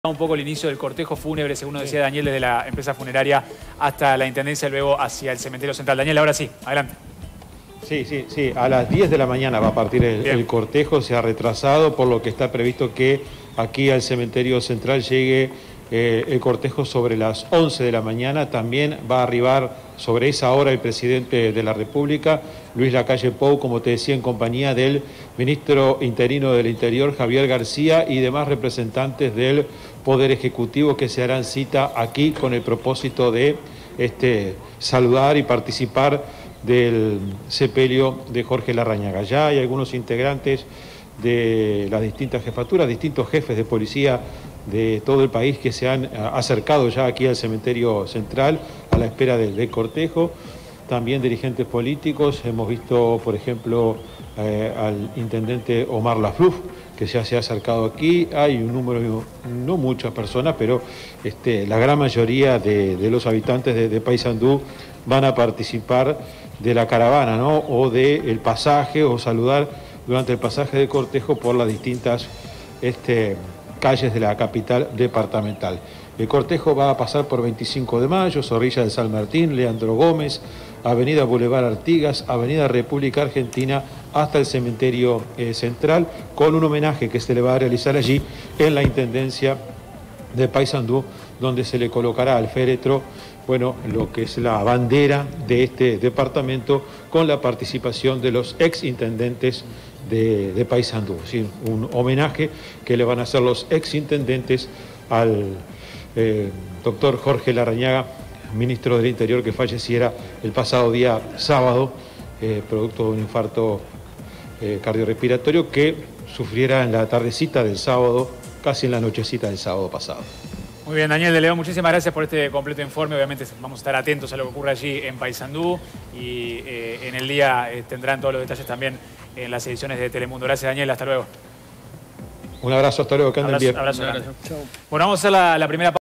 Un poco el inicio del cortejo fúnebre, según nos decía Daniel, desde la empresa funeraria hasta la Intendencia, luego hacia el cementerio central. Daniel, ahora sí, adelante. Sí, a las 10 de la mañana va a partir el cortejo, se ha retrasado, por lo que está previsto que aquí al cementerio central llegue el cortejo sobre las 11 de la mañana. También va a arribar sobre esa hora el presidente de la República, Luis Lacalle Pou, como te decía, en compañía del ministro interino del Interior, Javier García, y demás representantes del Poder Ejecutivo que se harán cita aquí con el propósito de saludar y participar del sepelio de Jorge Larrañaga. Ya hay algunos integrantes de las distintas jefaturas, distintos jefes de policía de todo el país que se han acercado ya aquí al cementerio central a la espera del cortejo. También dirigentes políticos, hemos visto por ejemplo al intendente Omar Lafluf, que ya se ha acercado aquí. Hay un número, no muchas personas, pero la gran mayoría de los habitantes de Paysandú van a participar de la caravana, ¿no? O del pasaje, o saludar durante el pasaje de cortejo por las distintas calles de la capital departamental. El cortejo va a pasar por 25 de Mayo, Zorrilla de San Martín, Leandro Gómez, Avenida Boulevard Artigas, Avenida República Argentina, hasta el cementerio central, con un homenaje que se le va a realizar allí en la Intendencia de Paysandú, donde se le colocará al féretro, bueno, lo que es la bandera de este departamento, con la participación de los exintendentes de Paysandú. ¿Sí? Un homenaje que le van a hacer los exintendentes al doctor Jorge Larrañaga, ministro del Interior, que falleciera el pasado día sábado, producto de un infarto cardiorrespiratorio, que sufriera en la tardecita del sábado, casi en la nochecita del sábado pasado. Muy bien, Daniel de León, muchísimas gracias por este completo informe. Obviamente vamos a estar atentos a lo que ocurre allí en Paysandú y en el día tendrán todos los detalles también en las ediciones de Telemundo. Gracias, Daniel, hasta luego. Un abrazo, hasta luego, que anden bien. Abrazo. Bueno, vamos a hacer la primera